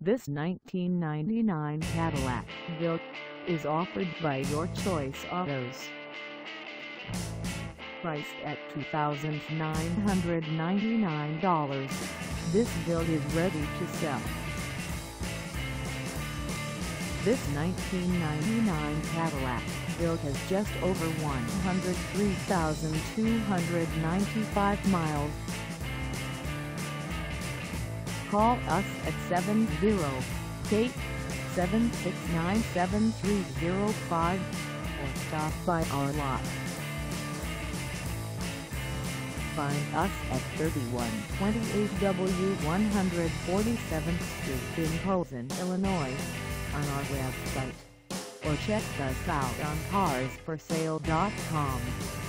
This 1999 Cadillac VIL is offered by Your Choice Autos. Priced at $2,999, this VIL is ready to sell. This 1999 Cadillac VIL has just over 103,295 miles. Call us at 708-769-7305 or stop by our lot. Find us at 3128 W 147th Street in Posen, Illinois, on our website, or check us out on carsforsale.com.